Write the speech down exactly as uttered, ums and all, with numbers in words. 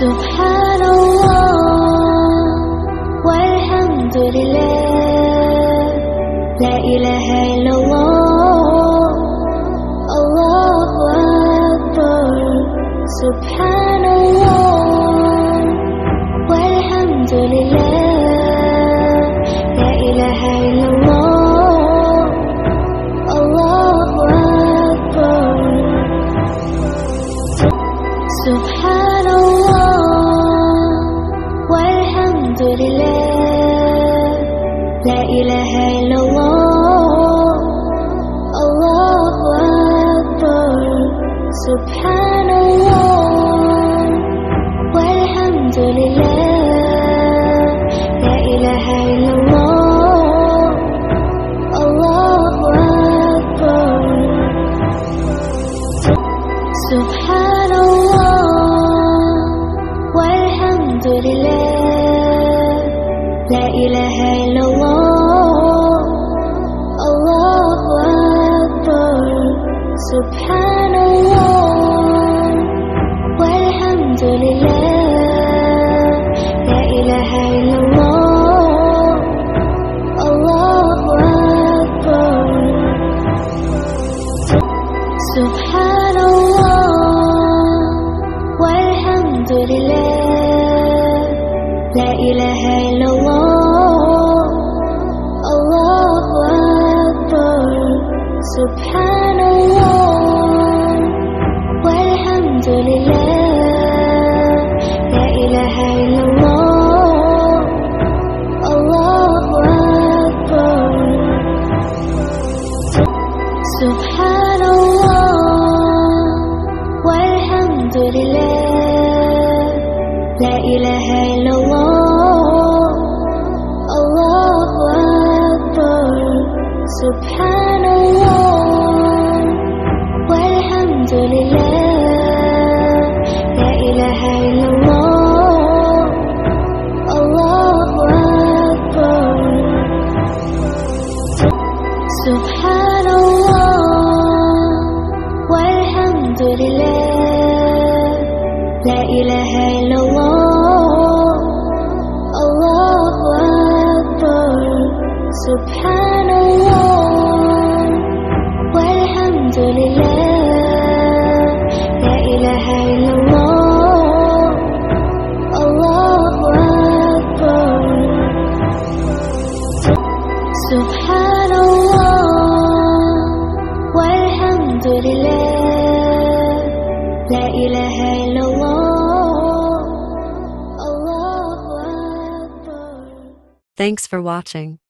سبحان الله والحمد لله لا إله إلا الله الله أكبر سبحان الله والحمد لله لا إله إلا الله الله أكبر سبحان الله والحمد لله لا إله إلا الله الله أكبر سبحان الله والحمد لله لا إله إلا الله الله أكبر سبحان الله والحمد لله لا إله إلا الله الله أكبر سبحان الله والحمد لله لا إله إلا الله الله أكبر سبحان الله والحمد لله لا إله إلا الله الله أكبر سبحان الله والحمد لله لا إله إلا الله الله أكبر سبحان الله والحمد لله لا إله إلا الله الله أكبر سبحان الله والحمد لله لا إله إلا الله الله أكبر سبحان الله والحمد لله لا إله إلا الله الله أكبر سبحان الله والحمد لله لا إله إلا الله الله أكبر سبحان الله والحمد لله لا إله إلا الله الله أكبر. Thanks for watching.